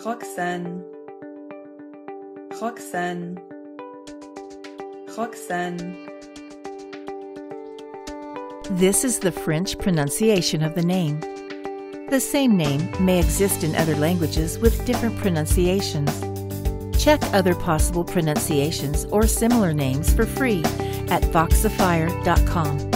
Roxanne, Roxanne, Roxanne. This is the French pronunciation of the name. The same name may exist in other languages with different pronunciations. Check other possible pronunciations or similar names for free at voxifier.com.